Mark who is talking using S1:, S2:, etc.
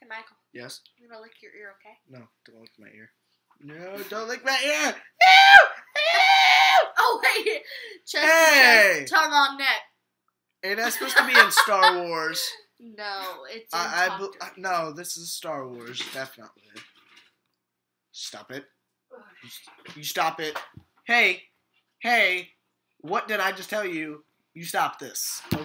S1: Hey, Michael.
S2: Yes?
S1: I'm gonna lick your ear, okay?
S2: No, don't lick my ear. No, don't lick my ear!
S1: Oh, wait! Chest
S2: Hey!
S1: to chest, tongue on neck.
S2: Hey, that's supposed to be in Star Wars.
S1: No, it's in
S2: no, this is Star Wars, definitely. Stop it. You stop it. Hey, what did I just tell you? You stop this.